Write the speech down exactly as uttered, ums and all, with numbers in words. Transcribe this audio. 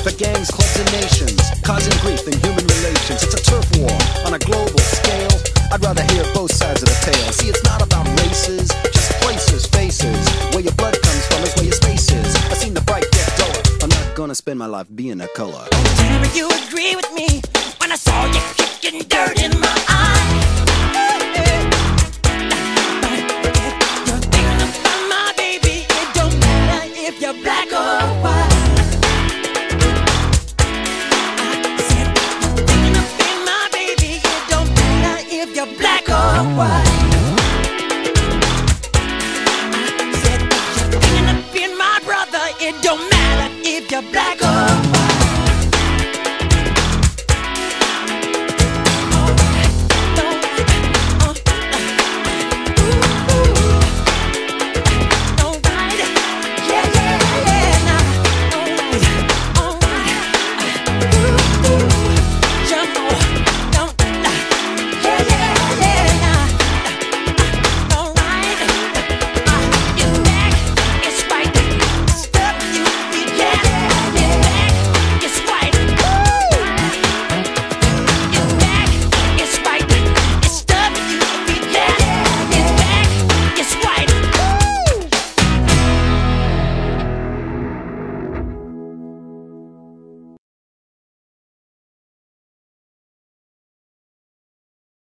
for gangs, clubs, and nations, causing grief in human relations. It's a turf war on a global scale. I'd rather hear both sides of the tale. See, it's not about races, just places, faces. Where your blood comes from is where your space is. I've seen the bright get duller. I'm not gonna spend my life being a color. Tell me you agree with me when I saw you kicking dirt in my eye.